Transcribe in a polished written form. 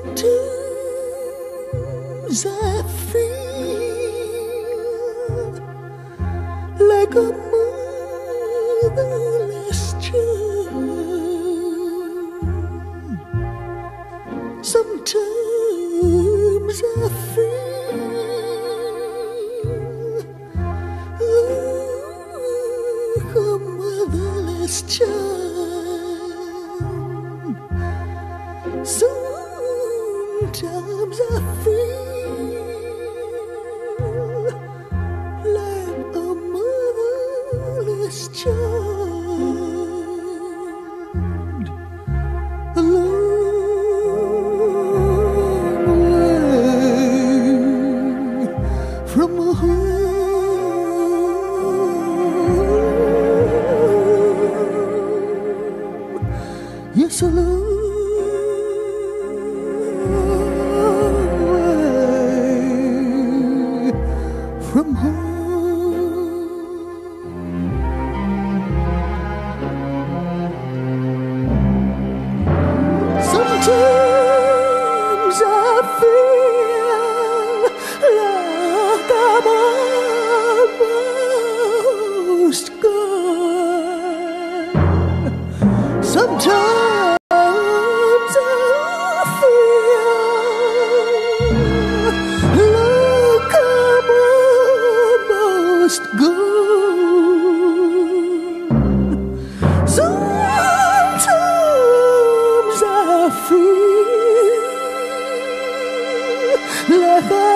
Sometimes I feel like a motherless child. Sometimes I feel like a motherless child. Sometimes I feel like a motherless child, a long way from home. Yes, a long from home. Sometimes I feel like I'm almost gone. Sometimes I feel like I'm almost gone. Sometimes I feel like